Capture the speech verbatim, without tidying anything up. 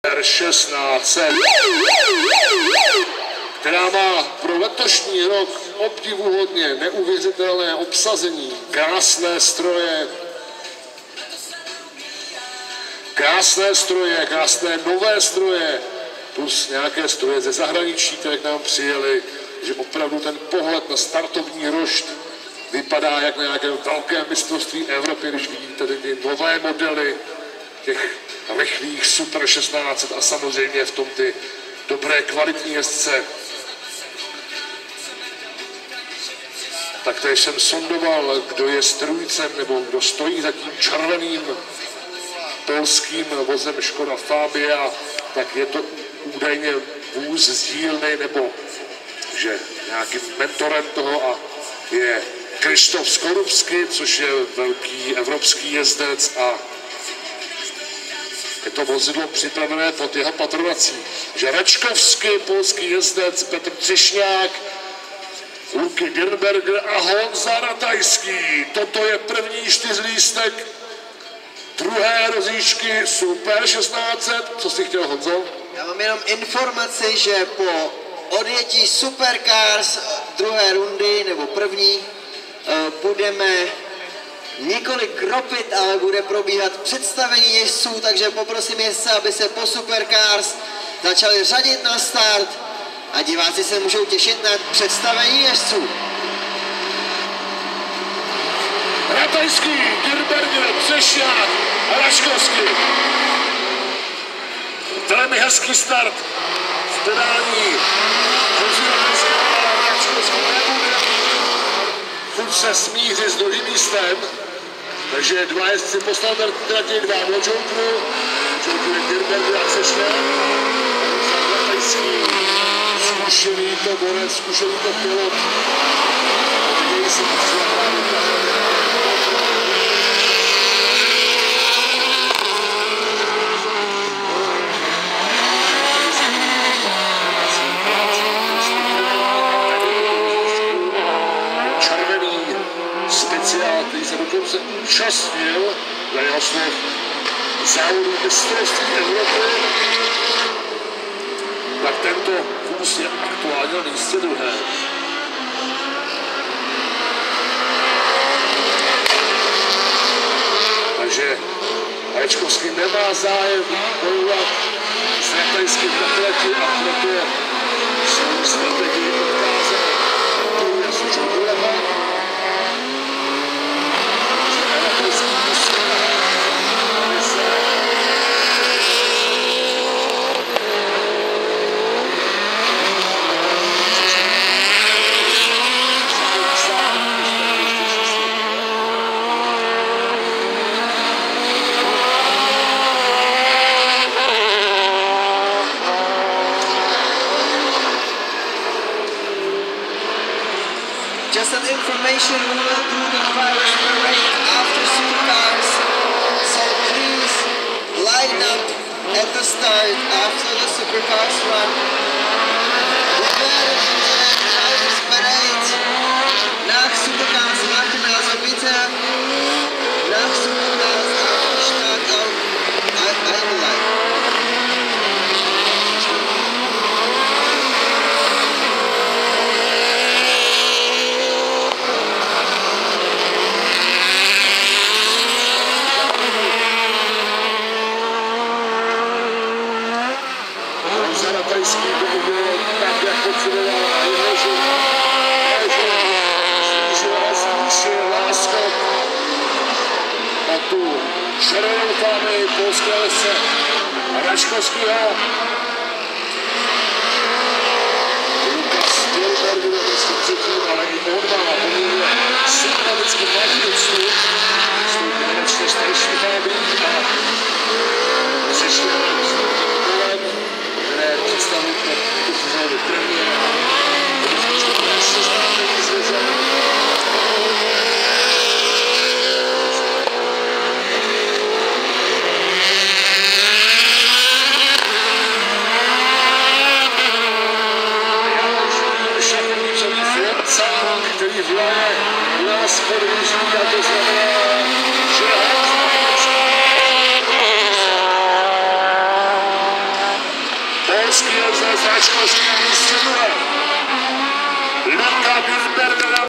šestnáct set, která má pro letošní rok obdivuhodně neuvěřitelné obsazení, krásné stroje, krásné stroje, krásné nové stroje, plus nějaké stroje ze zahraničí, které k nám přijeli, že opravdu ten pohled na startovní rošt vypadá jak na nějakém velkém mistrovství Evropy, když vidíte ty nové modely těch rychlých Super šestnáct set a samozřejmě v tom ty dobré kvalitní jezdce. Taktéž jsem sondoval, kdo je strůjcem nebo kdo stojí za tím červeným polským vozem Škoda Fabia, tak je to údajně vůz z dílny nebo že nějakým mentorem toho a je Krzysztof Skorupski, což je velký evropský jezdec a je to vozidlo připravené pod jeho patronací. Žerečkovský, polský jezdec, Petr Třešňák, Luky Dirnberger a Honza Ratajský. Toto je první čtyřlístek druhé rozjížďky Super šestnáct set. Co jsi chtěl, Honzo? Já mám jenom informaci, že po odjetí Supercars druhé rundy nebo první budeme několik ropit, ale bude probíhat představení jezdců, takže poprosím jezdce, aby se po Supercars začali řadit na start a diváci se můžou těšit na představení jezdců. Ratajský, Dirnberger, Třešňák a Raškovský. Velmi hezký start v podání furt se smíří s druhým místem, takže dva jezdci po standardní trati, dva do Jokeru, Joker je Dirnberger a Třešňák, Ratajský, zkušený to borec, zkušený to pilot, a teď se který se dokonce účastnil na jeho slov závodu mistrovství Evropy, tak tento vůz je aktuálně na místě druhé. Takže Račkovský nemá zájem bojovat s Ratajským na trati a proto svou strategii ukázal bojuje s Jokerem. Just an information, we will do the drivers parade after Supercars, so please line up at the start after the Supercars run. We werden den drivers parade nach Supercars machen, also bitte nach Supercars auf die Start auf einleiten. Ratajský to udělal tak, jak potřeboval a jeho, že zvýšil a zvýšil náskok a tu červenou fámy polské lese Račkovského. Lukas Dirnberger je prostě třetím, ale i on má poměrně sympatický vážný vstup, vstup konečně starší fámy a přešel představu tu sezónu první a když se seznámení s vezem. Já už vidím šachovničový Fiat, který vlaje u nás podvíží a to znamená, že polský jezdec Ačkořský místě druhé. Luka Gilbert